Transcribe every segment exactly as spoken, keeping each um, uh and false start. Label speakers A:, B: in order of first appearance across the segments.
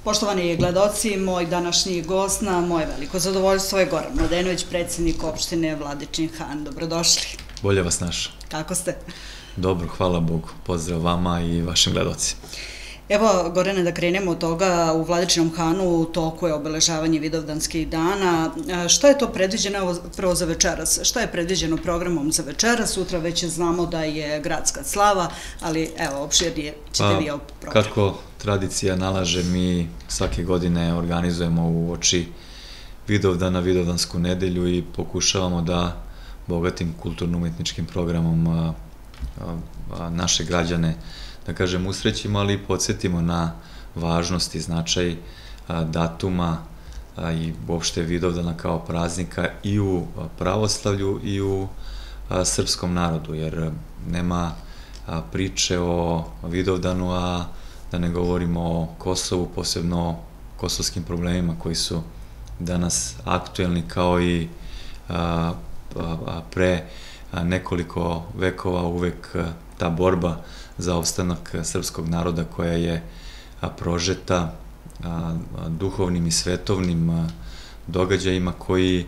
A: Poštovani gledaoci, moj današnji gost na moje veliko zadovoljstvo je Goran Mladenović, predsjednik opštine Vladičin Han. Dobrodošli.
B: Bolje vas našao.
A: Kako ste?
B: Dobro, hvala Bogu. Pozdrav vama i vašim gledalcima.
A: Evo, Gorane, da krenemo od toga, u Vladičinom Hanu u toku je obeležavanje Vidovdanskih dana. Šta je to predviđeno prvo za večeras? Šta je predviđeno programom za večeras? Sutra već znamo da je gradska slava, ali evo, opširnije ćete vi o programu.
B: Kako tradicija nalaže, mi svake godine organizujemo u oči Vidovdana, Vidovdansku nedelju i pokušavamo da bogatim kulturno-umetničkim programom naše građane, da kažem, usrećimo, ali i podsjetimo na važnost i značaj datuma i uopšte Vidovdana kao praznika i u pravoslavlju i u srpskom narodu, jer nema priče o Vidovdanu, a da ne govorimo o Kosovu, posebno o kosovskim problemima koji su danas aktuelni, kao i pre nekoliko vekova uvek ta borba za opstanak srpskog naroda koja je prožeta duhovnim i svetovnim događajima koji,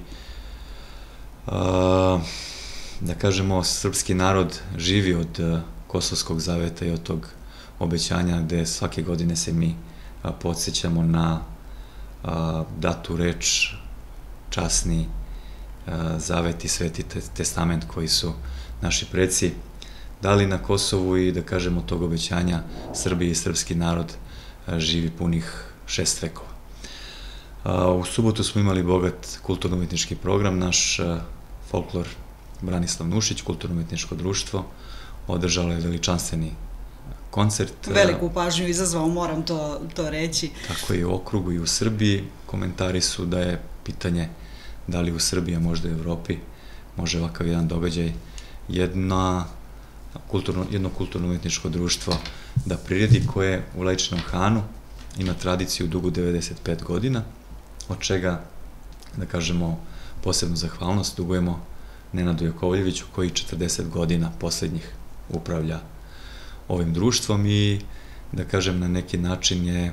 B: da kažemo, srpski narod živi od Kosovskog zaveta i od tog obećanja gde svake godine se mi podsjećamo na datu reč, časni zavet i sveti testament koji su naši preci dali na Kosovu i, da kažemo, tog obećanja Srbiji i srpski narod živi punih šest vekova. U subotu smo imali bogat kulturno-umetnički program. Naš folklor Branislav Nušić, kulturno-umetničko društvo, održalo je veličanstveni koncert.
A: Veliku pažnju izazvao, moram to reći.
B: Tako je u okrugu i u Srbiji. Komentari su da je pitanje da li u Srbiji, a možda i u Evropi, može ovakav jedan događaj jedna jedno kulturno-umetničko društvo da priredi, koje u Vladičinom Hanu ima tradiciju dugu devedeset pet godina, od čega, da kažemo, posebnu zahvalnost dugujemo Nenadu Jakovljeviću, koji četrdeset godina poslednjih upravlja ovim društvom i, da kažem, na neki način je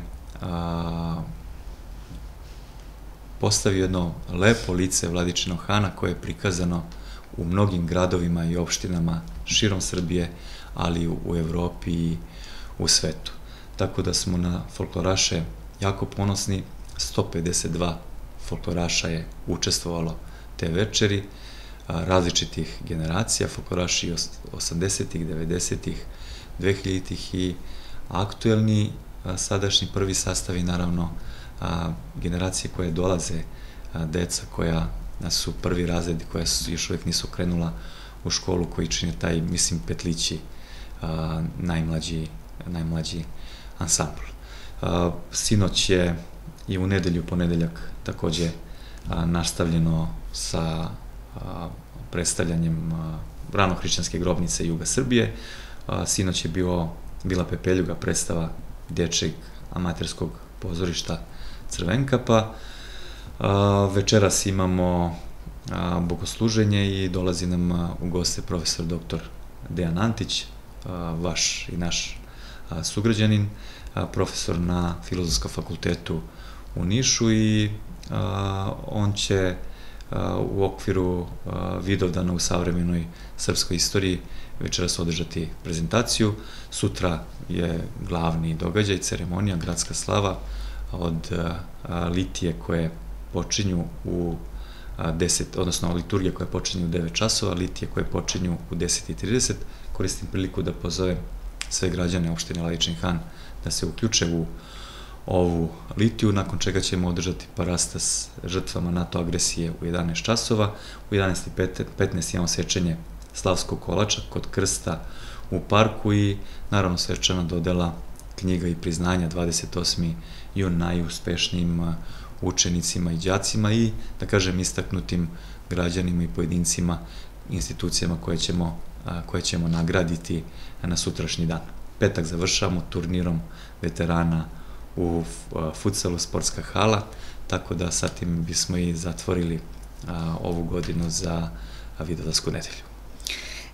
B: postavio jedno lepo lice Vladičinog Hana koje je prikazano u mnogim gradovima i opštinama širom Srbije, ali u Evropi i u svetu. Tako da smo na folkloraše jako ponosni. sto pedeset dva folkloraša je učestvovalo te večeri, različitih generacija, folkloraši osamdesetih, devedesetih, dvehiljaditih i aktuelni sadašnji prvi sastav i naravno generacije koje dolaze, deca koja su prvi razredi, koja još uvijek nisu krenula u školu, koji čine taj, mislim, petlići, najmlađi ansambl. Sinoć je i u nedelju, ponedeljak, takođe nastavljeno sa predstavljanjem ranohrišćanske grobnice Juga Srbije. Sinoć je bila Pepeljuga, predstava dječjeg amaterskog pozorišta Crvenkapa. Večeras imamo bogosluženje i dolazi nam u goste profesor doktor Dejan Antić, vaš i naš sugrađanin, profesor na Filozofskom fakultetu u Nišu, i on će u okviru Vidovdana u savremenoj srpskoj istoriji večeras održati prezentaciju. Sutra je glavni događaj, ceremonija, gradska slava, od litije koje počinju u deset, odnosno liturgija koja počinju u devet časova, litije koje počinju u deset i trideset. Koristim priliku da pozovem sve građane opštine Vladičin Han da se uključe u ovu litiju, nakon čega ćemo održati parastas žrtvama NATO agresije u jedanaest časova. U jedanaest i petnaest imamo sečenje slavskog kolača kod krsta u parku i naravno svečana dodela knjiga i priznanja dvadeset osmi jun najuspešnijim učenicima i đacima i, da kažem, istaknutim građanima i pojedincima, institucijama koje ćemo nagraditi na sutrašnji dan. Petak završavamo turnirom veterana u futsalu Sportska hala, tako da sa tim bismo i zatvorili ovu godinu za Vidovdansku nedelju.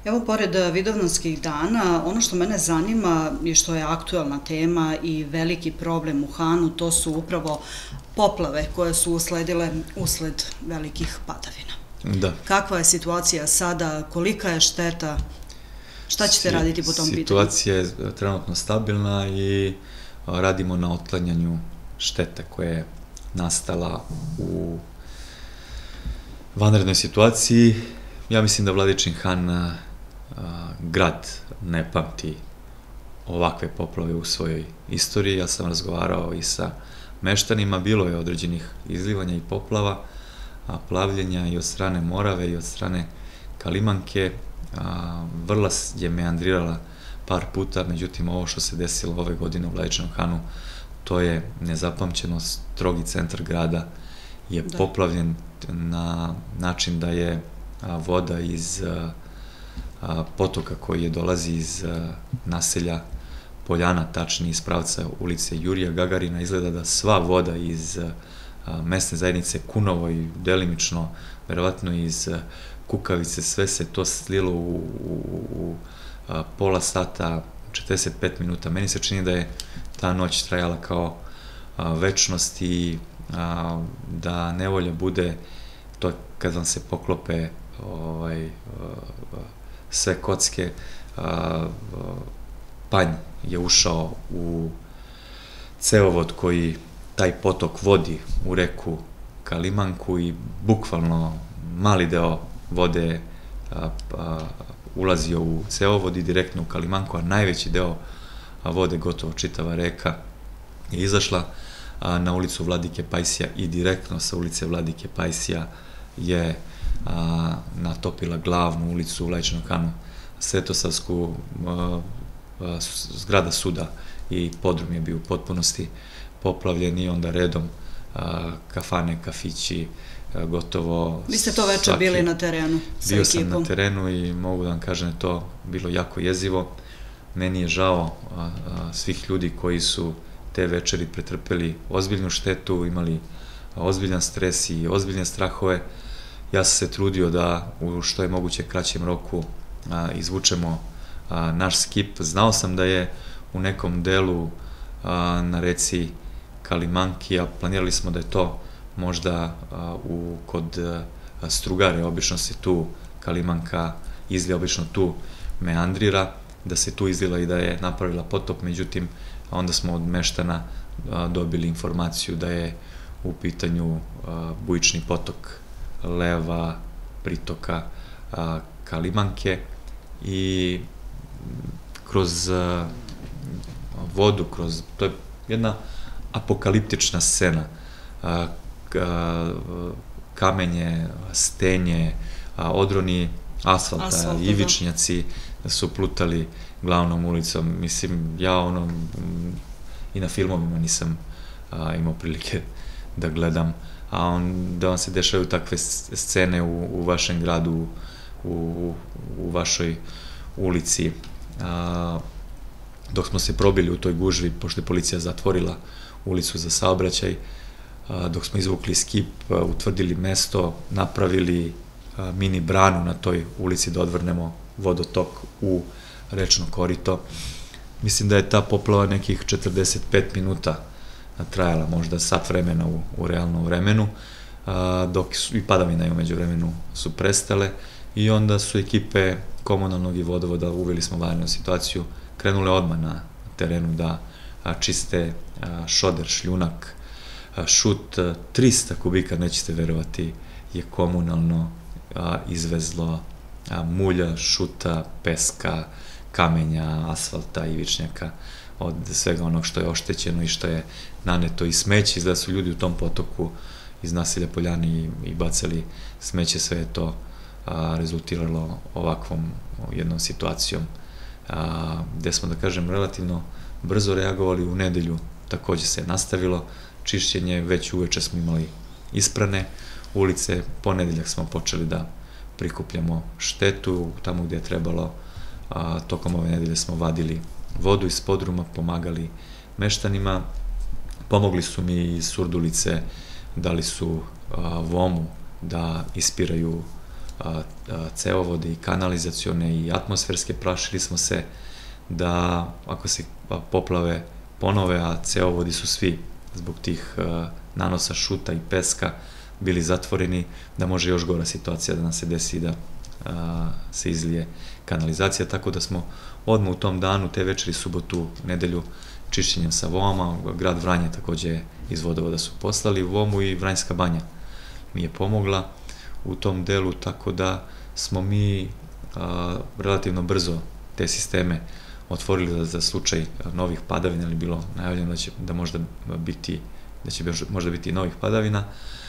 A: Evo, pored Vidovdanskih dana, ono što mene zanima i što je aktuelna tema i veliki problem u Hanu, to su upravo poplave koje su usledile usled velikih padavina.
B: Da.
A: Kakva je situacija sada, kolika je šteta, šta ćete raditi po tom pitanju?
B: Situacija je trenutno stabilna i radimo na otklanjanju štete koja je nastala u vanrednoj situaciji. Ja mislim da Vladičin Han grad ne pamti ovakve poplave u svojoj istoriji. Ja sam razgovarao i sa meštanima, bilo je određenih izlivanja i poplava, plavljenja i od strane Morave i od strane Kalimanke. Vrla je meandrirala par puta, međutim ovo što se desilo ove godine u Vladičinom Hanu, to je nezapamćeno. Strogi centar grada je poplavljen na način da je voda iz potoka koji je dolazi iz naselja Poljana, tačnije iz pravca ulice Jurija Gagarina, izgleda da sva voda iz mesne zajednice Kunovo i delimično, verovatno iz Kukavice, sve se to slilo u pola sata, četrdeset pet minuta. Meni se čini da je ta noć trajala kao večnost i da nevolja bude to kad vam se poklope sve kocke. Panj je ušao u cevovod koji taj potok vodi u reku Kalimanku i bukvalno mali deo vode ulazio u cevovod i direktno u Kalimanku, a najveći deo vode, gotovo čitava reka, je izašla na ulicu Vladike Pajsija i direktno sa ulice Vladike Pajsija je natopila glavnu ulicu u Vladičinom Hanu, Svetosavsku, zgrada suda i podrum je bio u potpunosti poplavljen i onda redom kafane, kafići, gotovo...
A: Vi ste to večer bili na terenu sa ekipom?
B: Bio sam na terenu i mogu da vam kažem da je to bilo jako jezivo. Meni je žao svih ljudi koji su te večeri pretrpeli ozbiljnu štetu, imali ozbiljan stres i ozbiljne strahove. Ja sam se trudio da u što je moguće kraćem roku izvučemo naš skip. Znao sam da je u nekom delu na reci Kalimanki, a planirali smo da je to možda kod Strugare, obično se tu Kalimanka izlija, obično tu meandrira, da se tu izlila i da je napravila potop, međutim onda smo od meštana dobili informaciju da je u pitanju bujični potok leva pritoka Kalimanke i kroz vodu, kroz, to je jedna apokaliptična scena, kamenje, stenje, odroni asfalta, ivičnjaci su plutali glavnom ulicom. Mislim, ja ono i na filmovima nisam imao prilike da gledam, a onda vam se dešavaju takve scene u vašem gradu, u vašoj ulici. Dok smo se probili u toj gužvi, pošto je policija zatvorila ulicu za saobraćaj, dok smo izvukli skip, utvrdili mesto, napravili mini branu na toj ulici da odvrnemo vodotok u rečno korito. Mislim da je ta poplava nekih četrdeset pet minuta trajala, možda sat vremena u realnom vremenu, dok i padavina je umeđu vremenu su prestale i onda su ekipe komunalnog i vodovoda, uveli smo vanrednu situaciju, krenule odmah na terenu da čiste šoder, šljunak, šut. trista kubika, nećete verovati, je komunalno izvezlo mulja, šuta, peska, kamenja, asfalta, ivičnjaka, od svega onog što je oštećeno i što je naneto i smeće. Izgleda su ljudi u tom potoku iz naselja Poljani i bacali smeće, sve je to rezultiralo ovakvom jednom situacijom gde smo, da kažem, relativno brzo reagovali. U nedelju takođe se nastavilo čišćenje, već uveče smo imali isprane ulice, ponedeljak smo počeli da prikupljamo štetu, tamo gde je trebalo, tokom ove nedelje smo vadili vodu iz podruma, pomagali meštanima, pomogli su mi iz Surdulice, dali su vomu da ispiraju cevovode i kanalizacione i atmosferske, plašili smo se da ako se poplave ponove, a cevovodi su svi zbog tih nanosa šuta i peska bili zatvoreni, da može još gora situacija da nam se desi da se izlije kanalizacija, tako da smo odmah u tom danu, te večeri, subotu, nedelju, čišćenjem sa vomama, grad Vranje takođe iz vodovoda su poslali vomu i Vranjska banja mi je pomogla u tom delu, tako da smo mi relativno brzo te sisteme otvorili za slučaj novih padavina, ili bilo najavljeno da će da možda biti da će možda biti novih padavina.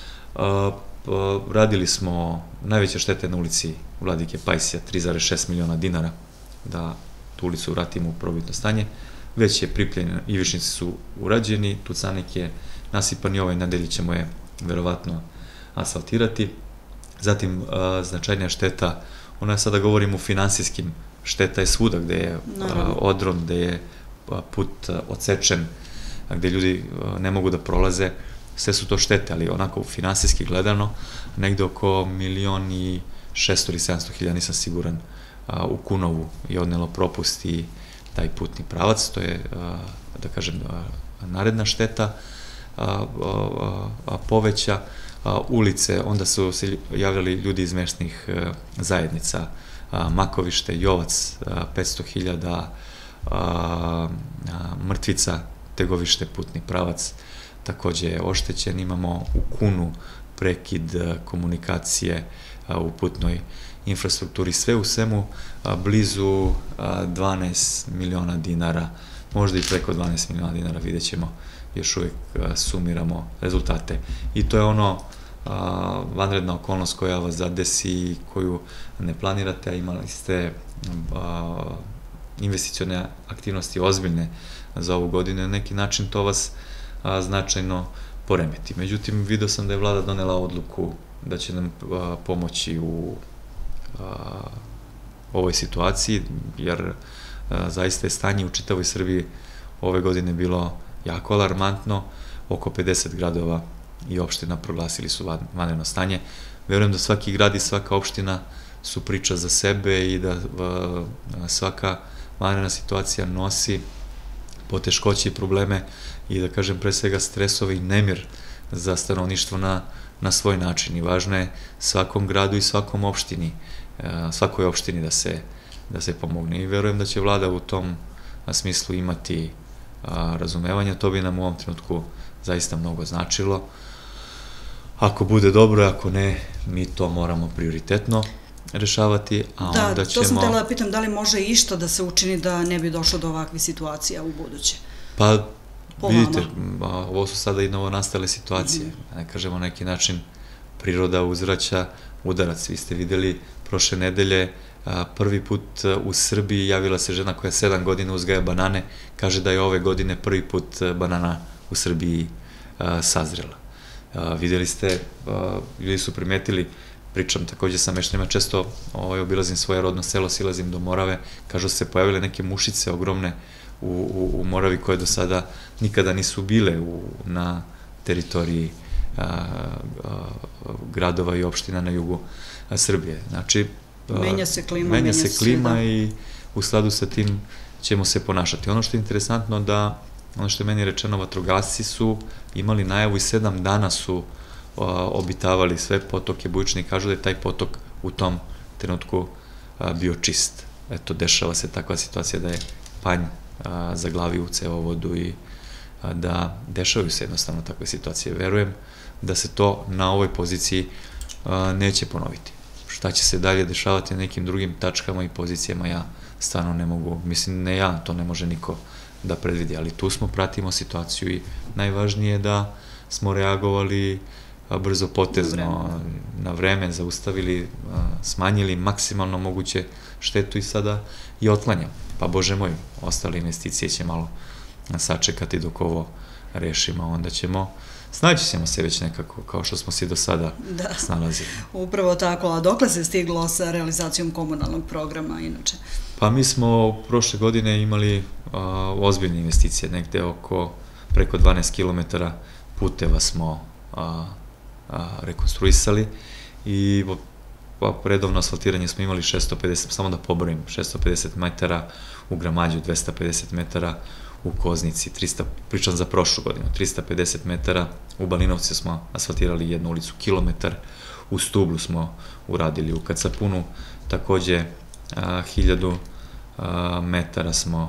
B: Radili smo najveće štete na ulici Vladike Pajsija, tri zarez šest miliona dinara, da tu ulicu vratimo u prvobitno stanje. Već je pripremljeno, ivičnici su urađeni, tucanik je nasipan i ove nedelje ćemo je verovatno asfaltirati. Zatim, značajnija šteta, ona je sada govorimo o finansijskim, šteta je svuda gde je odron, gde je put odsečen, gde ljudi ne mogu da prolaze, sve su to štete, ali onako finansijski gledano, negde oko milion i šesto ili sedamsto hiljada, nisam siguran, u Kunovu je odnelo propust i taj putni pravac, to je, da kažem, naredna šteta poveća. Ulice, onda su se javljali ljudi iz mesnih zajednica, Makovište, Jovac, petsto hiljada, Mrtvica, Tegovište, putni pravac, takođe je oštećen. Imamo u Kunu prekid komunikacije u putnoj infrastrukturi, sve u svemu blizu dvanaest miliona dinara, možda i preko dvanaest miliona dinara, vidjet ćemo, još uvijek sumiramo rezultate. I to je ono vanredna okolnost koja vas zadesi i koju ne planirate, a imali ste investicione aktivnosti ozbiljne za ovu godinu, na neki način to vas značajno poremeti. Međutim, vidio sam da je vlada donela odluku da će nam pomoći u ovoj situaciji, jer zaista je stanje u čitavoj Srbiji ove godine bilo jako alarmantno, oko pedeset gradova i opština proglasili su vanredno stanje. Verujem da svaki grad i svaka opština su priča za sebe i da svaka vanredna situacija nosi poteškoće i probleme i, da kažem, pre svega stresove i nemir za stanovništvo na svoj način. I važno je svakom gradu i svakom opštini, svakoj opštini da se pomogne. I verujem da će vlada u tom smislu imati razumevanja, to bi nam u ovom trenutku zaista mnogo značilo. Ako bude dobro, ako ne, mi to moramo prioritetno rešavati, a onda ćemo...
A: Da, to sam htela da pitam, da li može išta da se učini da ne bi došlo do ovakvih situacija u buduće?
B: Pa, vidite, ovo su sada i novonastale situacije. Ne kažemo, na neki način priroda uzvraća udarac. Vi ste videli prošle nedelje, prvi put u Srbiji javila se žena koja sedam godina uzgaja banane, kaže da je ove godine prvi put banana u Srbiji sazrela. Videli ste, ljudi su primetili, pričam takođe sa meštanima, često obilazim svoje rodno selo, silazim do Morave, kažu se pojavile neke mušice ogromne u Moravi koje do sada nikada nisu bile na teritoriji gradova i opština na jugu Srbije. Znači,
A: menja se klima,
B: menja se klima i u skladu sa tim ćemo se ponašati. Ono što je interesantno da, ono što je meni rečeno, vatrogasci su imali najavu i sedam dana su obitavali sve potoke bujične i kažu da je taj potok u tom trenutku bio čist. Eto, dešava se takva situacija da je panj zaglavio u cevovodu i da dešavaju se jednostavno takve situacije. Verujem da se to na ovoj poziciji neće ponoviti. Šta će se dalje dešavati na nekim drugim tačkama i pozicijama, ja stvarno ne mogu, mislim, ne ja, to ne može niko da predvidi, ali tu smo, pratimo situaciju i najvažnije je da smo reagovali brzo potezno, na vreme, zaustavili, smanjili maksimalno moguće štetu i sada i otklanjamo. Pa, Bože moj, ostale investicije će malo sačekati dok ovo rešimo, onda ćemo, snaći ćemo se već nekako, kao što smo se do sada snalazili.
A: Upravo tako, a dokle se stiglo sa realizacijom komunalnog programa inače?
B: Pa mi smo prošle godine imali ozbiljne investicije, negde oko preko dvanaest kilometara puteva smo rekonstruisali i pa redovno asfaltiranje smo imali šesto pedeset, samo da pobrojim, šesto pedeset metara u Gramađu, dvesta pedeset metara u Koznici, tristo, pričam za prošlu godinu, trista pedeset metara, u Balinovcu smo asfaltirali jednu ulicu kilometar, u Stublu smo uradili, u Kacapunu takođe hiljadu metara smo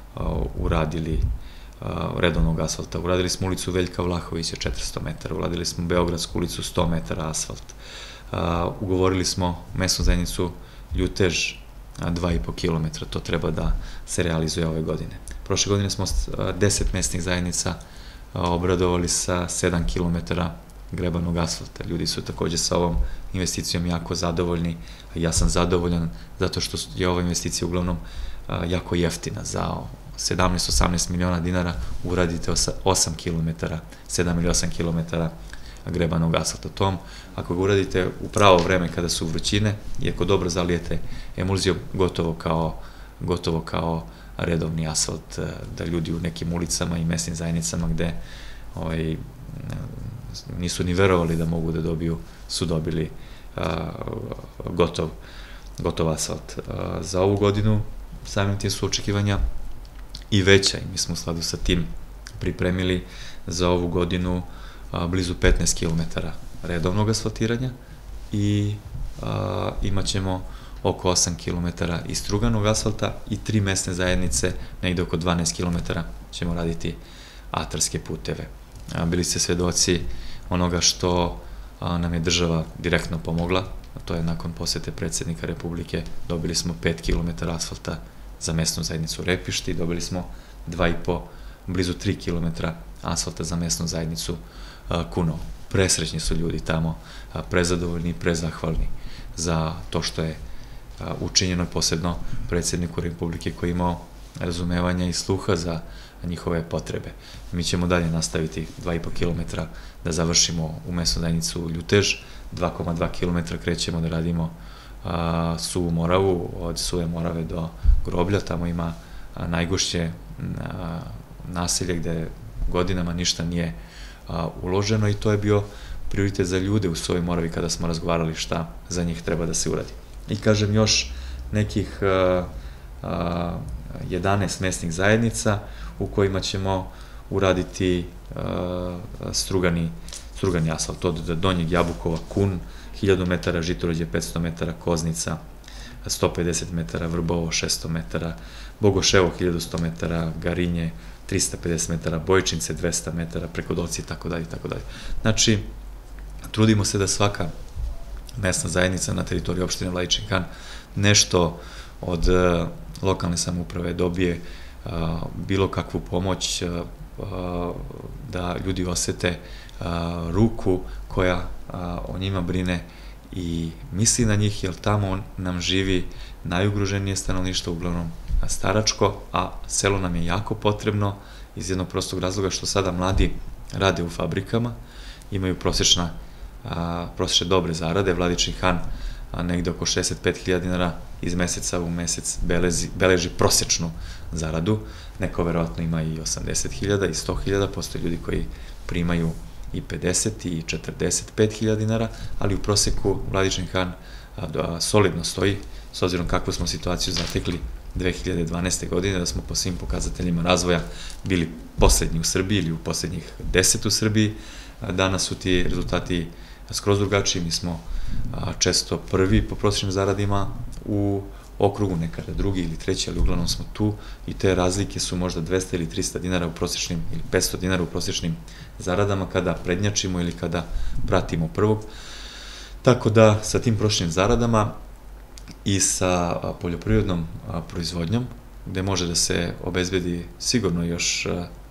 B: uradili redovnog asfalta. Uradili smo ulicu Veljka Vlahovića četiristo metara, uradili smo Beogradsku ulicu sto metara asfalt. Ugovorili smo mesnu zajednicu Ljutež dva i po kilometra, to treba da se realizuje ove godine. Prošle godine smo deset mesnih zajednica obradovali sa sedam kilometara grebanog asfalta. Ljudi su takođe sa ovom investicijom jako zadovoljni, a ja sam zadovoljan zato što je ova investicija uglavnom jako jeftina. Za sedamnaest osamnaest miliona dinara uradite osam kilometara, sedam ili osam kilometara grebanog asfalta. Tom, ako ga uradite u pravo vreme kada su vrućine i ako dobro zalijete emulzijom, gotovo kao, gotovo kao redovni asfalt, da ljudi u nekim ulicama i mesnim zajednicama gde ovaj, nisu ni verovali da mogu da dobiju, su dobili a, gotov, gotov asfalt. A, za ovu godinu samim tim su očekivanja i veća i mi smo u skladu sa tim pripremili za ovu godinu a, blizu petnaest kilometara redovnog asfaltiranja i a, imat ćemo oko osam kilometara istruganog asfalta i tri mesne zajednice, negde oko dvanaest kilometara ćemo raditi atarske puteve. Bili ste svedoci onoga što nam je država direktno pomogla, a to je nakon posete predsjednika Republike, dobili smo pet kilometara asfalta za mesnu zajednicu Repišti, dobili smo dva i po, blizu tri kilometra asfalta za mesnu zajednicu Kunovo. Presrećni su ljudi tamo, prezadovoljni i prezahvalni za to što je učinjeno, posebno predsjedniku Republike koji je imao razumevanja i sluha za njihove potrebe. Mi ćemo dalje nastaviti dva i po kilometra da završimo u mesnu zajednicu Ljutež, dva zarez dva kilometra krećemo da radimo Suvu Moravu, od Suve Morave do Groblja, tamo ima najgušće naselje gde godinama ništa nije uloženo i to je bio prioritet za ljude u Suvoj Moravi kada smo razgovarali šta za njih treba da se uradi. I kažem još nekih jedanaest mesnih zajednica u kojima ćemo uraditi strugani, strugani asfalt od Donjeg Jabukova, Kun, hiljadu metara, Žitorađe petsto metara, Koznica sto pedeset metara, Vrbovo šesto metara, Bogoševo hiljadu sto metara, Garinje trista pedeset metara, Bojčince dvesta metara, Prekodolci i tako dalje i tako dalje. Znači, trudimo se da svaka mesna zajednica na teritoriji opštine Vladičin Han nešto od lokalne samouprave dobije bilo kakvu pomoć, da ljudi osete ruku koja o njima brine i misli na njih, jer tamo nam živi najugroženije stanovništvo, uglavnom staračko, a selo nam je jako potrebno iz jednog prostog razloga što sada mladi rade u fabrikama, imaju prosječna, prosječne dobre zarade. Vladičin Han negde oko šezdeset pet hiljada dinara iz meseca u mesec beleži prosječnu zaradu. Neko verovatno ima i osamdeset hiljada i sto hiljada, postoje ljudi koji primaju i pedeset i četrdeset pet hiljada dinara, ali u proseku Vladičin Han solidno stoji, s obzirom kakvu smo situaciju zatekli dve hiljade dvanaeste. godine, da smo po svim pokazateljima razvoja bili poslednji u Srbiji ili u poslednjih deset u Srbiji. Danas su ti rezultati skroz drugačiji, mi smo često prvi po prosječnim zaradima u okrugu, nekada drugi ili treći, ali uglavnom smo tu i te razlike su možda dvesta ili trista dinara u prosječnim ili petsto dinara u prosječnim zaradama kada prednjačimo ili kada pratimo prvog. Tako da sa tim prosječnim zaradama i sa poljoprivrednom proizvodnjom, gde može da se obezbedi sigurno još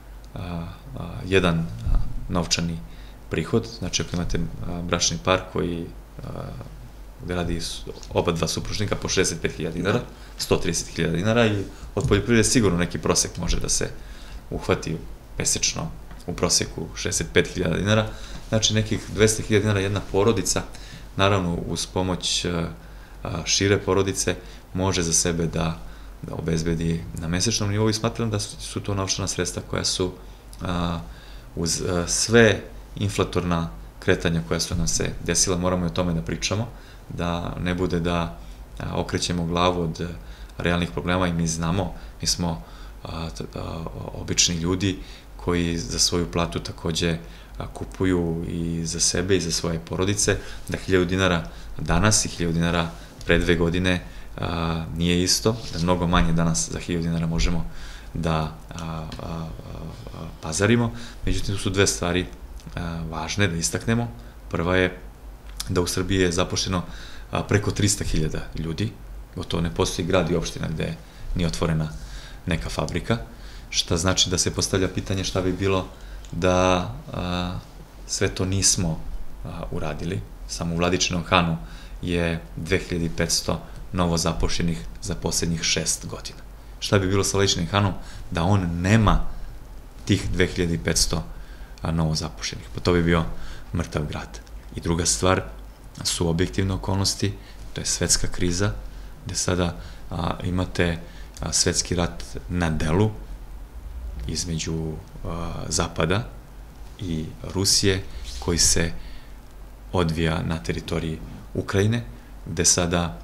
B: jedan novčani prihod, znači ako imate bračni par koji gde radi oba dva supružnika po šezdeset pet hiljada dinara, sto trideset hiljada dinara i od poljoprivrede sigurno neki prosek može da se uhvati mesečno u proseku šezdeset pet hiljada dinara, znači nekih dvesta hiljada dinara jedna porodica, naravno uz pomoć šire porodice, može za sebe da obezbedi na mesečnom nivou i smatram da su to novčana sredstva koja su uz sve inflatorna kretanja koja su nam se desila, moramo i o tome da pričamo, da ne bude da okrećemo glavu od realnih problema i mi znamo, mi smo obični ljudi koji za svoju platu takođe kupuju i za sebe i za svoje porodice, da hiljadu dinara danas i hiljadu dinara pre dve godine nije isto, da mnogo manje danas za hiljadu dinara možemo da pazarimo. Međutim, tu su dve stvari važne da istaknemo. Prva je da u Srbiji je zaposleno preko trista hiljada ljudi, gotovo ne postoji grad i opština gde nije otvorena neka fabrika, što znači da se postavlja pitanje šta bi bilo da sve to nismo uradili. Samo u Vladičinom Hanu je dve hiljade petsto novo zapošljenih za poslednjih šest godina. Šta bi bilo sa Vladičinim Hanom da on nema tih dve hiljade petsto novo zapošljenih? Pa to bi bio mrtav grad. I druga stvar su objektivne okolnosti, to je svetska kriza, gde sada imate svetski rat na delu između Zapada i Rusije, koji se odvija na teritoriji Ukrajine, gde sada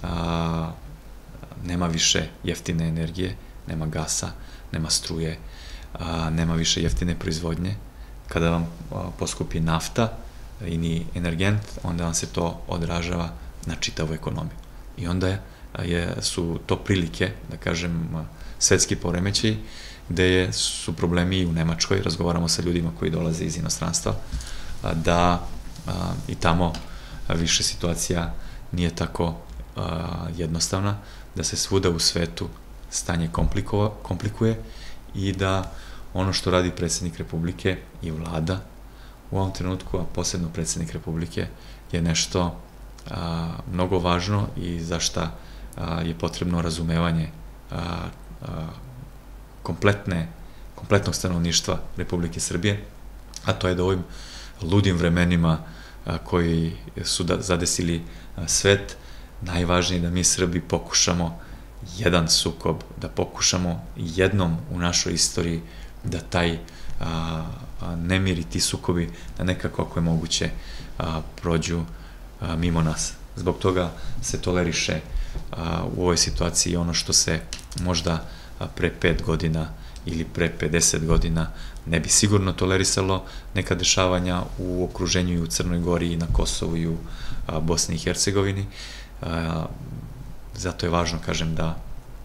B: nema više jeftine energije, nema gasa, nema struje, nema više jeftine proizvodnje. Kada vam poskupi nafta i ni energent, onda vam se to odražava na čitavu ekonomiju. I onda su to prilike, da kažem, svetski poremećaji, gde su problemi i u Nemačkoj, razgovaramo sa ljudima koji dolaze iz inostranstva, da i tamo više situacija nije tako jednostavna, da se svuda u svetu stanje komplikuje i da ono što radi predsjednik Republike i vlada u ovom trenutku, a posebno predsjednik Republike, je nešto mnogo važno i za šta je potrebno razumevanje kompletnog stanovništva Republike Srbije, a to je da u ovim ludim vremenima koji su zadesili svet, najvažnije da mi Srbi pokušamo jedan sukob, da pokušamo jednom u našoj istoriji da taj nemir i ti sukobi da nekako, ako je moguće, prođu mimo nas. Zbog toga se toleriše u ovoj situaciji ono što se možda pre pet godina ili pre pedeset godina ne bi sigurno tolerisalo, neka dešavanja u okruženju i u Crnoj Gori i na Kosovu i u Bosni i Hercegovini. Zato je važno, kažem, da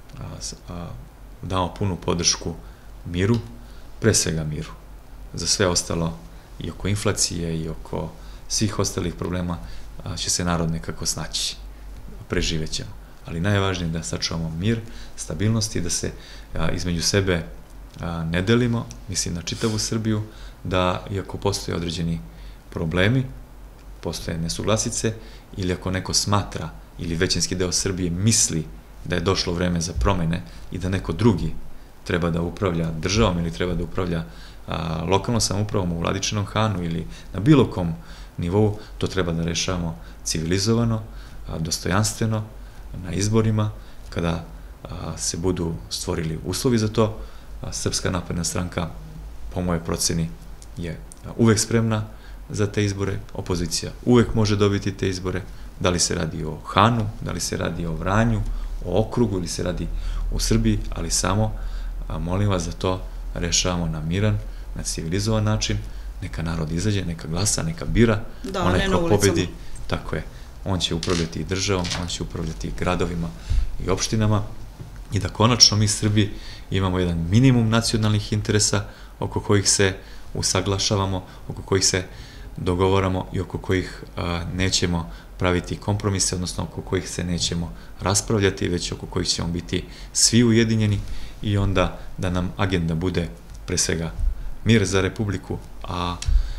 B: damo punu podršku miru, pre svega miru. Za sve ostalo, i oko inflacije i oko svih ostalih problema, će se narod nekako snaći, preživet ćemo. Ali najvažnije je da sačuvamo mir, stabilnost i da se između sebe ne delimo, mislim na čitavu Srbiju, da iako postoje određeni problemi, postoje nesuglasice, ili ako neko smatra ili većinski deo Srbije misli da je došlo vreme za promene i da neko drugi treba da upravlja državom ili treba da upravlja lokalnom samoupravom u Vladičinom Hanu ili na bilo kom nivou, to treba da rešavamo civilizovano, dostojanstveno, na izborima, kada se budu stvorili uslovi za to. Srpska napredna stranka, po moje proceni, je uvek spremna za te izbore, opozicija uvek može dobiti te izbore, da li se radi o Hanu, da li se radi o Vranju, o okrugu ili se radi u Srbiji, ali samo molim vas da to rešavamo na miran, na civilizovan način, neka narod izađe, neka glasa, neka bira, onaj ko pobedi, tako je, on će upravljati i državom, on će upravljati i gradovima i opštinama i da konačno mi Srbi imamo jedan minimum nacionalnih interesa oko kojih se usaglašavamo, oko kojih se dogovoramo i oko kojih nećemo praviti kompromise, odnosno oko kojih se nećemo raspravljati, već oko kojih ćemo biti svi ujedinjeni i onda da nam agenda bude pre svega mir za Republiku, a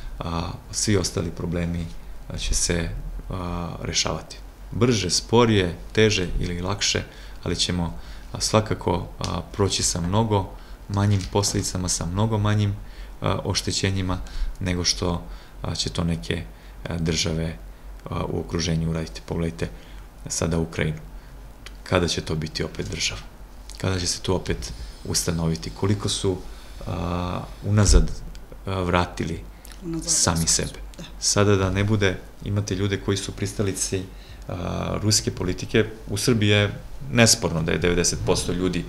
B: svi ostali problemi će se rešavati. Brže, sporije, teže ili lakše, ali ćemo svakako proći sa mnogo manjim posledicama, sa mnogo manjim oštećenjima nego što će to neke države u okruženju uraditi. Pogledajte sada Ukrajinu. Kada će to biti opet država? Kada će se to opet ustanoviti? Koliko su unazad vratili sami sebe? Sada da ne bude, imate ljude koji su pristalici ruske politike. U Srbiji je nesporno da je devedeset posto ljudi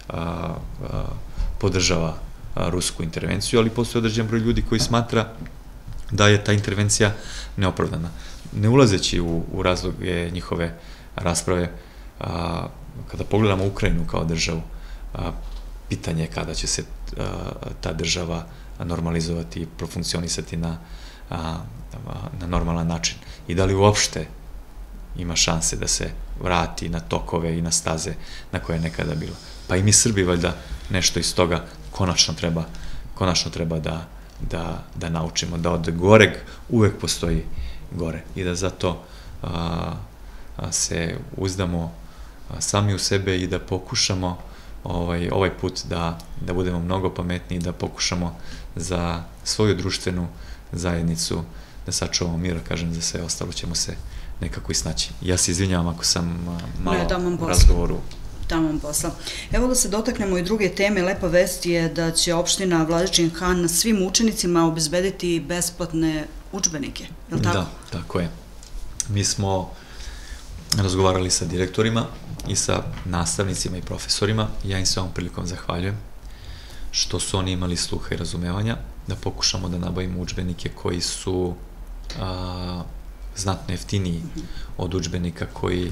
B: podržava rusku intervenciju, ali postoji određen broj ljudi koji smatra da je ta intervencija neopravdana. Ne ulazeći u, u razloge njihove rasprave, a, kada pogledamo Ukrajinu kao državu, a, pitanje je kada će se a, ta država normalizovati i profunkcionisati na, a, na normalan način. I da li uopšte ima šanse da se vrati na tokove i na staze na koje je nekada bilo. Pa i mi Srbi valjda nešto iz toga konačno treba, konačno treba da, da, da naučimo, da od goreg uvek postoji gore i da zato a, a se uzdamo a, sami u sebe i da pokušamo ovaj, ovaj put da, da budemo mnogo pametniji, da pokušamo za svoju društvenu zajednicu da sačuvamo mir, kažem, za sve ostalo ćemo se nekako i snaći. Ja se izvinjavam ako sam malo u razgovoru.
A: Tamam posla. Evo da se dotaknemo i druge teme. Lepa vest je da će opština Vladičin Han svim učenicima obezbediti besplatne udžbenike. Je li tako?
B: Da, tako je. Mi smo razgovarali sa direktorima i sa nastavnicima i profesorima. Ja im se ovom prilikom zahvaljujem što su oni imali sluha i razumevanja da pokušamo da nabavimo udžbenike koji su a, znatno jeftiniji od udžbenika koji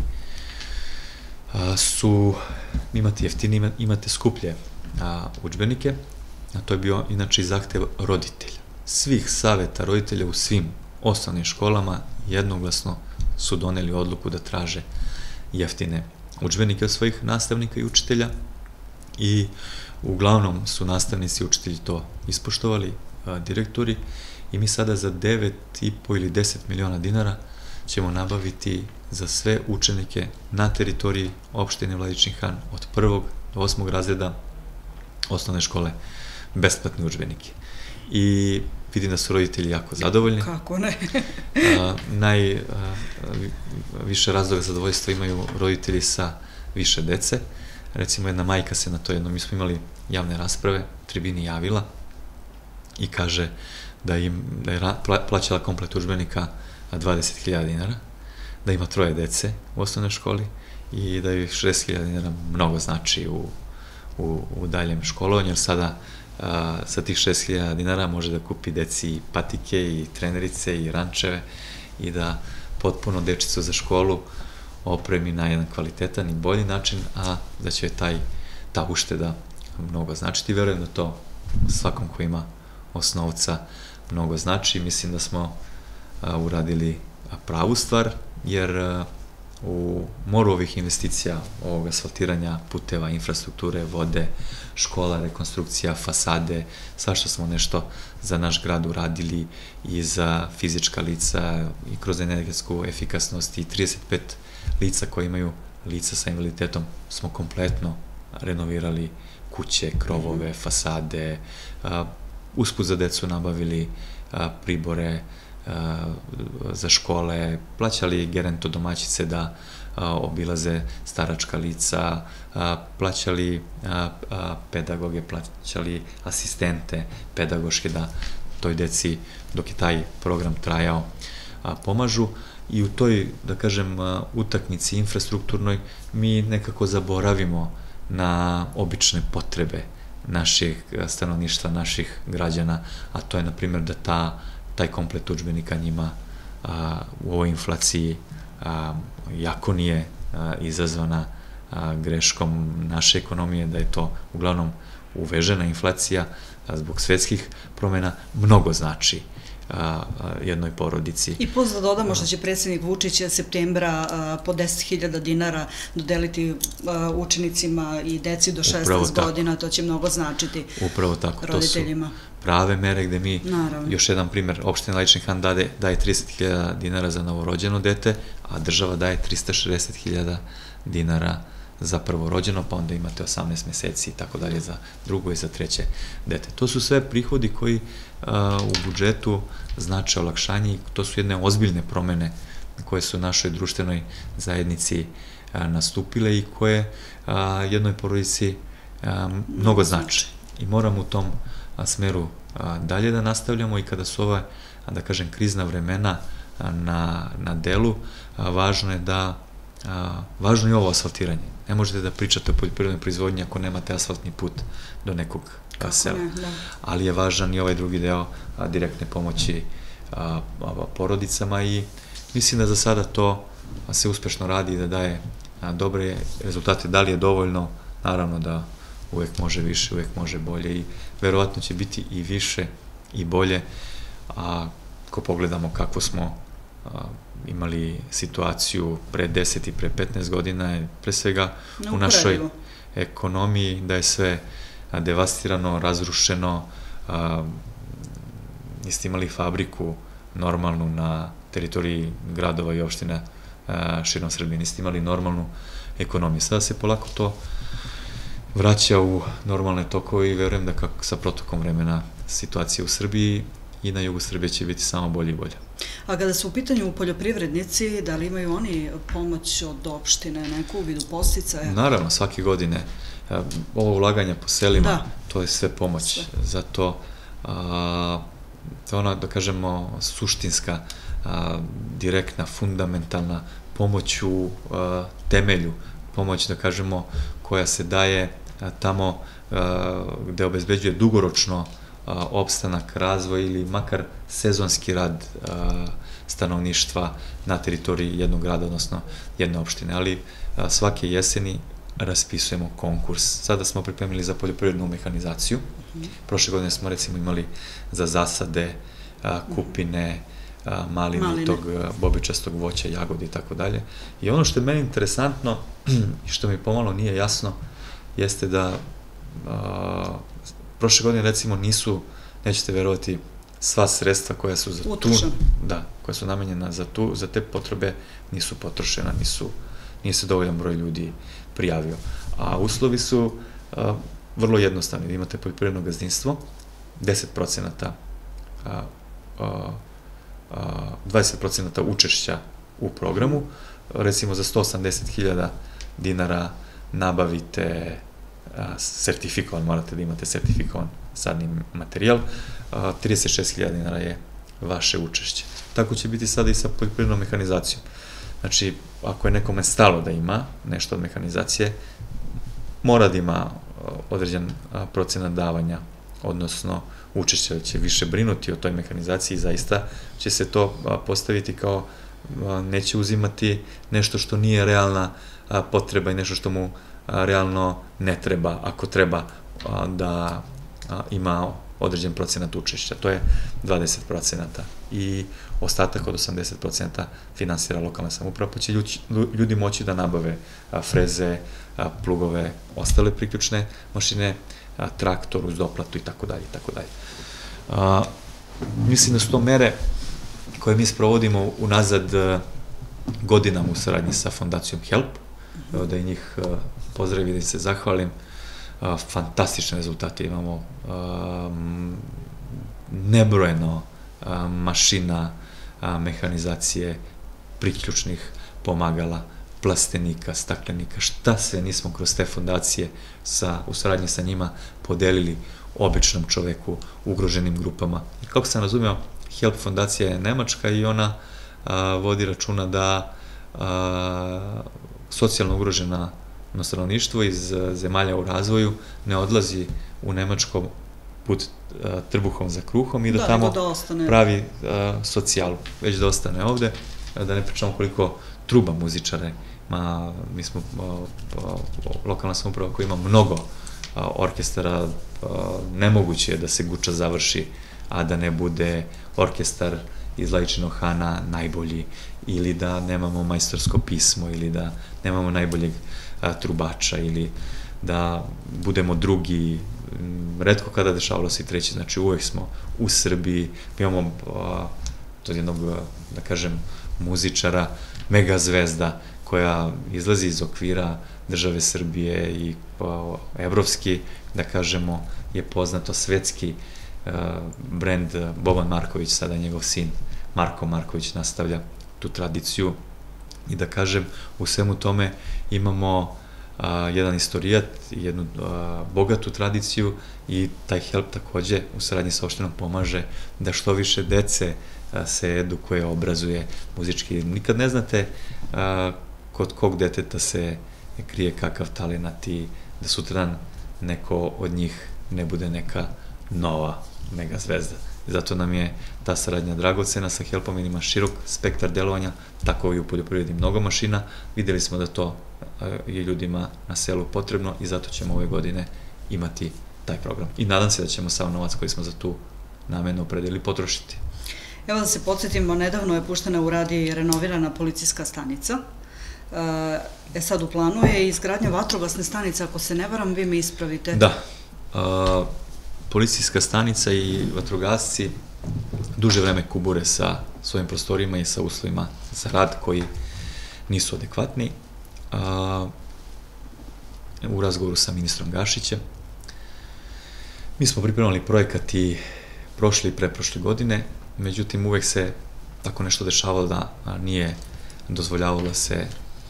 B: su, imate jeftinije, imate skuplje udžbenike, a to je bio inače i zahtev roditelja. Svih saveta roditelja u svim osnovnim školama jednoglasno su doneli odluku da traže jeftine udžbenike od svojih nastavnika i učitelja i uglavnom su nastavnici i učitelji to ispoštovali, direktori, i mi sada za devet i po ili deset miliona dinara ćemo nabaviti za sve učenike na teritoriji opštine Vladičin Han od prvog do osmog razreda osnovne škole besplatne udžbenike. I vidim da su roditelji jako zadovoljni.
A: Kako ne?
B: Najviše razloga zadovoljstva imaju roditelji sa više dece. Recimo, jedna majka se na to jedno, mi smo imali javne rasprave, tribini javila i kaže da je plaćala komplet udžbenika dvadeset hiljada dinara, da ima troje dece u osnovnoj školi i da joj šezdeset hiljada dinara mnogo znači u, u, u daljem školovanju, jer sada a, sa tih šezdeset hiljada dinara može da kupi deci i patike i trenerice i rančeve i da potpuno dečicu za školu opremi na jedan kvalitetan i bolji način, a da će taj, ta ušteda mnogo značiti. Verujem da to svakom ko ima osnovca mnogo znači. Mislim da smo a, uradili pravu stvar, jer a, u moru ovih investicija, ovog asfaltiranja puteva, infrastrukture, vode, škola, rekonstrukcija, fasade, svašta smo nešto za naš grad uradili i za fizička lica i kroz energetsku efikasnost i trideset pet lica koji imaju lica sa invaliditetom smo kompletno renovirali kuće, krovove, fasade, a, usput za decu nabavili a, pribore a, za škole, plaćali gerento domaćice da a, obilaze staračka lica, a, plaćali a, a, pedagoge, plaćali asistente pedagoške da toj deci, dok je taj program trajao, a, pomažu. I u toj, da kažem, utakmici infrastrukturnoj mi nekako zaboravimo na obične potrebe naših stanovništva, naših građana, a to je, na primjer, da ta, taj komplet udžbenika njima a, u ovoj inflaciji a, jako nije a, izazvana a, greškom naše ekonomije, da je to uglavnom uvežena inflacija a, zbog svetskih promena, mnogo znači jednoj porodici.
A: I plus da dodamo što će predsjednik Vučić septembra po deset hiljada dinara dodeliti učenicima i deci do šesnaest godina, to će mnogo značiti
B: upravo tako,
A: roditeljima.
B: To su prave mere gde mi, naravno, još jedan primjer, opština Vladičin Han daje trideset hiljada dinara za novorođeno dete, a država daje trista šezdeset hiljada dinara za prvorođeno, pa onda imate osamnaest meseci i tako dalje za drugo i za treće dete. To su sve prihodi koji a, u budžetu znače olakšanje i to su jedne ozbiljne promene koje su u našoj društvenoj zajednici a, nastupile i koje a, jednoj porodici a, mnogo znače. I moramo u tom a, smeru a, dalje da nastavljamo i kada su ova, da kažem, krizna vremena na, na delu, važno je da, važno je ovo asfaltiranje. Ne možete da pričate o poljoprivrednoj proizvodnji ako nemate asfaltni put do nekog sela. Ali je važan i ovaj drugi deo direktne pomoći porodicama i mislim da za sada to se uspešno radi i da daje dobre rezultate. Da li je dovoljno? Naravno da uvek može više, uvek može bolje i verovatno će biti i više i bolje. A ako pogledamo kako smo imali situaciju pre deset i pre petnaest godina, je pre svega u našoj ekonomiji da je sve devastirano, razrušeno. Niste imali fabriku normalnu na teritoriji gradova i opština širom Srbije, niste imali normalnu ekonomiju. Sada se polako to vraća u normalne tokove i verujem da kako sa protokom vremena situacija u Srbiji i na jugu Srbije će biti samo bolje i bolje.
A: A kada su u pitanju poljoprivrednici, da li imaju oni pomoć od opštine, neku u vidu podsticaja?
B: Naravno, svake godine. Ovo ulaganje po selima, to je sve pomoć. Zato to je ona, da kažemo, suštinska, direktna, fundamentalna pomoć u temelju, pomoć, da kažemo, koja se daje tamo gde obezbeđuje dugoročno opstanak, razvoj ili makar sezonski rad stanovništva na teritoriji jednog grada, odnosno jedne opštine. Ali svake jeseni raspisujemo konkurs. Sada smo pripremili za poljoprivrednu mehanizaciju. Prošle godine smo recimo imali za zasade, kupine, maline, tog bobičastog voća, jagode i tako dalje. I ono što je meni interesantno i što mi pomalo nije jasno jeste da prošle godine recimo nisu, nećete verovati, sva sredstva koja su za tu, da, koja su namenjena za tu, za te potrebe nisu potrošena, nisu, nije se dovoljan broj ljudi prijavio. A uslovi su vrlo jednostavni. Imate poljoprivredno gazdinstvo, deset procenata, dvadeset procenata učešća u programu, recimo za sto osamdeset hiljada dinara nabavite sertifikovan, morate da imate sertifikovan sadni materijal, trideset šest hiljada dinara je vaše učešće. Tako će biti sada i sa poljoprivrednom mehanizacijom. Znači, ako je nekome stalo da ima nešto od mehanizacije, mora da ima određen procenat davanja, odnosno učešća, da će više brinuti o toj mehanizaciji i zaista će se to postaviti kao neće uzimati nešto što nije realna potreba i nešto što mu realno ne treba, ako treba da ima određen procenat učešća. To je dvadeset procenata i ostatak od osamdeset procenata finansira lokalna samouprava, pa će ljudi moći da nabave freze, plugove, ostale priključne mašine, traktor uz doplatu i tako dalje i tako dalje. Mislim da su to mere koje mi sprovodimo unazad godinama u saradnji sa fondacijom HELP, da i njih pozdravim i da se zahvalim. Fantastične rezultate imamo, nebrojeno mašina, mehanizacije, priključnih pomagala, plastenika, staklenika, šta sve nismo kroz te fondacije u saradnji sa njima podelili običnom čoveku, ugroženim grupama. Kako sam razumeo, HELP fondacija je nemačka i ona vodi računa da socijalno ugrožena stanovništvo iz zemalja u razvoju ne odlazi u Nemačko put trbuhom za kruhom i da tamo pravi socijalu, već da ostane ovde, da ne pričamo koliko truba muzičare. Mi smo lokalna samouprava koja ima mnogo orkestara, nemoguće je da se Guča završi, a da ne bude orkestar iz Vladičinog Hana najbolji, ili da nemamo majstorsko pismo, ili da nemamo najboljeg trubača, ili da budemo drugi. Retko kada dešavalo se i treći, znači uvek smo u Srbiji, imamo od jednog, da kažem, muzičara, mega zvezda koja izlazi iz okvira države Srbije i evropski, da kažemo, je poznato svetski brend Boban Marković, sada njegov sin Marko Marković nastavlja tu tradiciju i da kažem, u svemu tome imamo jedan istorijat, jednu bogatu tradiciju i taj help takođe u saradnji sa opštinom pomaže da što više dece se edukuje, obrazuje muzički. Nikad ne znate kod kog deteta se krije kakav talenat i da sutradan neko od njih ne bude neka nova mega zvezda. Zato nam je ta saradnja dragocena sa helpom, ima širok spektar delovanja, tako i u poljoprivredi mnogo mašina. Videli smo da to je ljudima na selu potrebno i zato ćemo ove godine imati taj program. I nadam se da ćemo sav novac koji smo za tu namenu opredelili potrošiti.
A: Evo da se podsjetimo, nedavno je puštena u rad i renovirana policijska stanica. E sad u planu je izgradnja vatrogasne stanice, ako se ne varam, vi me ispravite.
B: Da. Policijska stanica i vatrogasci duže vreme kubure sa svojim prostorima i sa uslovima za rad koji nisu adekvatni. U razgovoru sa ministrom Gašićem mi smo pripremali projekat i prošle i preprošle godine, međutim uvek se tako nešto dešavalo da nije dozvoljavalo se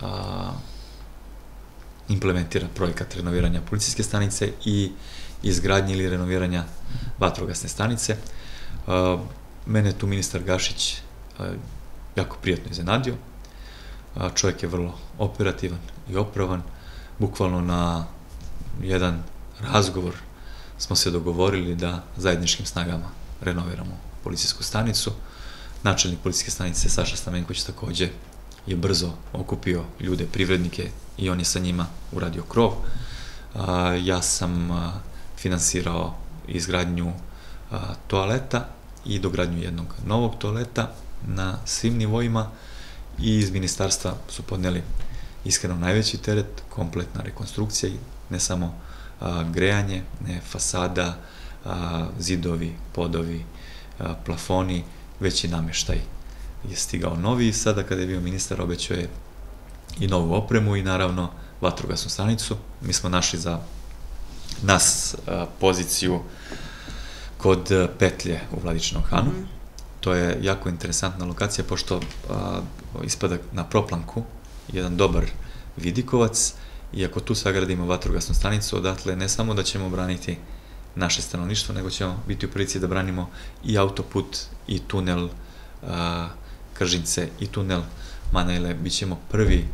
B: implementira projekat renoviranja policijske stanice i izgradnje ili renoviranja vatrogasne stanice. Mene tu ministar Gašić jako prijatno iznenadio. Čovjek je vrlo operativan i opravan. Bukvalno na jedan razgovor smo se dogovorili da zajedničkim snagama renoviramo policijsku stanicu. Načelnik policijske stanice Saša Stamenković takođe je brzo okupio ljude, privrednike i on je sa njima uradio krov. Ja sam finansirao izgradnju toaleta i dogradnju jednog novog toaleta na svim nivoima i iz ministarstva su podneli iskreno najveći teret, kompletna rekonstrukcija i ne samo grejanje, ne fasada, zidovi, podovi, plafoni, već i namještaj je stigao novi. Sada kada je bio ministar obećao je i novu opremu i naravno vatrogasnu stanicu. Mi smo našli za nas poziciju kod petlje u Vladičinom Hanu. To je jako interesantna lokacija pošto ispada na proplanku jedan dobar vidikovac i ako tu sagradimo vatrogasnu stanicu, odatle ne samo da ćemo braniti naše stanovništvo, nego ćemo biti u prilici da branimo i autoput i tunel Kržince i tunel Manejle. Bićemo prvi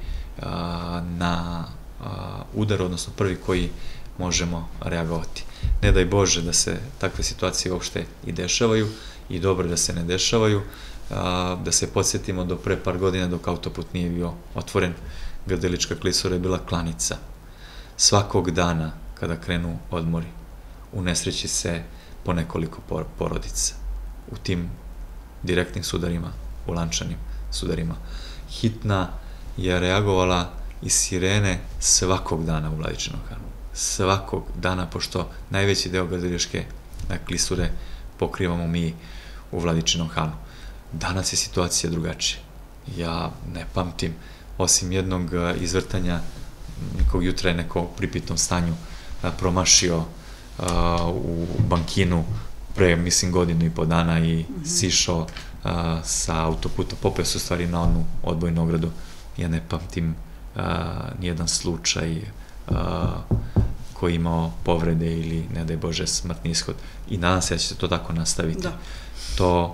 B: na udar, odnosno prvi koji možemo reagovati. Ne daj Bože da se takve situacije uopšte i dešavaju i dobro da se ne dešavaju, da se podsjetimo do pre par godina dok autoput nije bio otvoren, Grdelička klisura je bila klanica. Svakog dana kada krenu odmori, unesreći se po nekoliko porodica u tim direktnim sudarima, u lančanim sudarima. Hitna je reagovala iz sirene svakog dana u Vladičinom Hanu. Svakog dana, pošto najveći deo Grdeličke klisure pokrivamo mi u Vladičinom Hanu. Danas je situacija drugačija. Ja ne pamtim, osim jednog izvrtanja, nekog jutra je neko u pripitnom stanju promašio u bankinu pre, mislim, godinu i po dana i sišao sa autoputa, popeo se u stvari na onu odbojnu ogradu. Ja ne pamtim nijedan slučaj koji je imao povrede ili, ne daj Bože, smrtni ishod. I nadam se da će se to tako nastaviti. To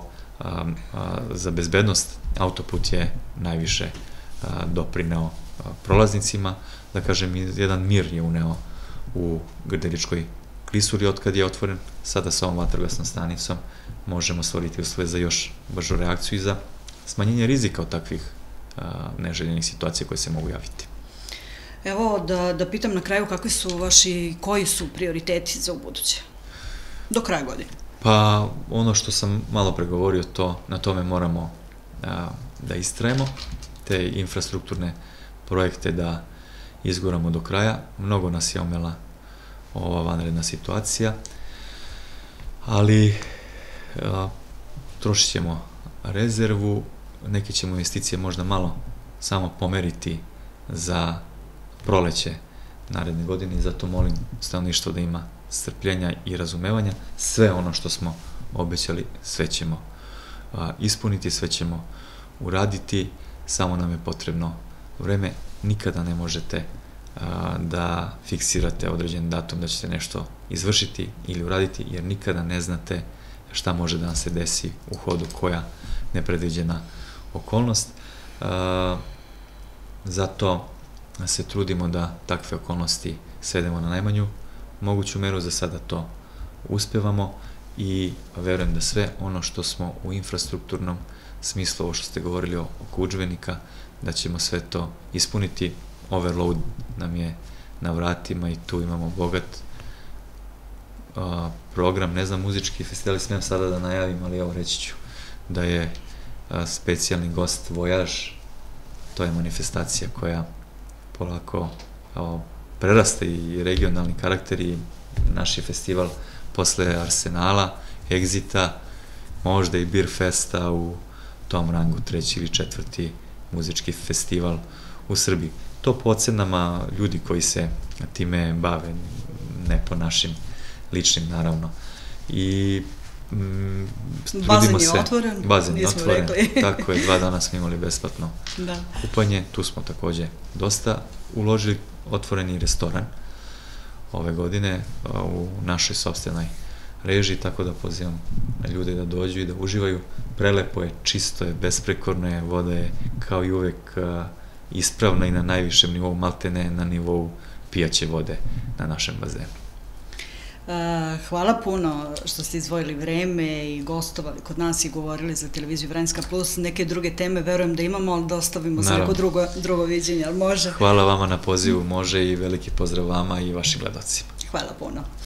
B: za bezbednost autoput je najviše doprineo prolaznicima. Da kažem, jedan mir je uneo u Grdeličkoj klisuri otkad je otvoren. Sada sa ovom vatrogasnom stanicom možemo stvoriti uslove za još bržu reakciju i za smanjenje rizika od takvih neželjenih situacija koje se mogu javiti.
A: Evo, da pitam na kraju kakvi su vaši, koji su prioriteti za ubuduće? Do kraja godine.
B: Pa, ono što sam malo pregovorio, to, na tome moramo da istrajemo, te infrastrukturne projekte da izguramo do kraja. Mnogo nas je omela ova vanredna situacija, ali trošit ćemo rezervu, neke ćemo investicije možda malo samo pomeriti za proleće naredne godine i zato molim stanovništvo da ima strpljenja i razumevanja. Sve ono što smo obećali, sve ćemo ispuniti, sve ćemo uraditi, samo nam je potrebno vreme. Nikada ne možete da fiksirate određen datum da ćete nešto izvršiti ili uraditi, jer nikada ne znate šta može da vam se desi u hodu, koja nepredviđena okolnost. Zato se trudimo da takve okolnosti svedemo na najmanju moguću meru. Za sada to uspevamo i verujem da sve ono što smo u infrastrukturnom smislu, ovo što ste govorili oko udžbenika, da ćemo sve to ispuniti. Overload nam je na vratima i tu imamo bogat program, ne znam, muzički festival, smijem sada da najavim, ali evo reći ću da je specijalni gost Voyage, to je manifestacija koja polako preraste i regionalni karakter i naš je festival posle Arsenala, Exita, možda i Beer Festa u tom rangu, treći ili četvrti muzički festival u Srbiji. To po ocenama ljudi koji se time bave, ne po našim ličnim, naravno. I
A: bazen je otvoren.
B: Bazen je otvoren, tako je, dva dana smo imali besplatno kupanje, tu smo takođe dosta uložili, otvoreni restoran ove godine u našoj sopstvenoj režiji, tako da pozivam ljude da dođu i da uživaju. Prelepo je, čisto je, besprekorno je, voda je kao i uvek ispravna i na najvišem nivou, maltene na nivou pijaće vode na našem bazenu.
A: Hvala puno što ste izdvojili vreme i gostovali kod nas i govorili za televiziju Vranjska plus. Neke druge teme verujem da imamo, ali da ostavimo za neko drugo viđenje, ali može?
B: Hvala vama na pozivu, može, i veliki pozdrav vama i vašim gledalcima.
A: Hvala puno.